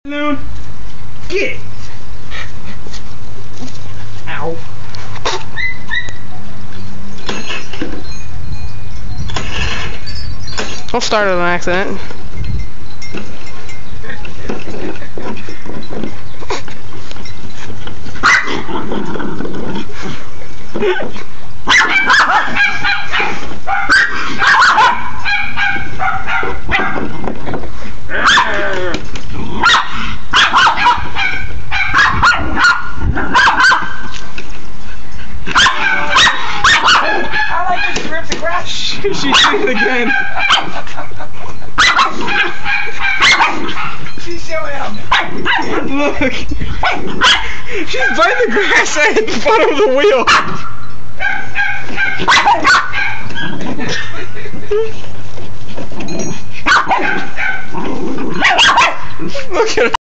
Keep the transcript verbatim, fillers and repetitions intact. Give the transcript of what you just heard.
Loon, get it! Ow. I'll start it on accident. I like to rip the grass. She did it again. She's showing up. Look! She's biting the grass at the bottom of the wheel! Look at her!